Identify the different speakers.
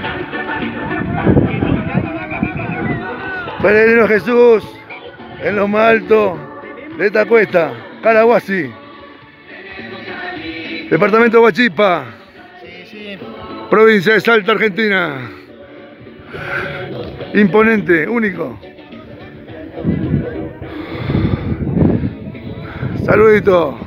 Speaker 1: Peregrino Jesús, en lo más alto de esta cuesta, Caraguasi, departamento de Huachipa, provincia de Salta, Argentina. Imponente, único. Saludito.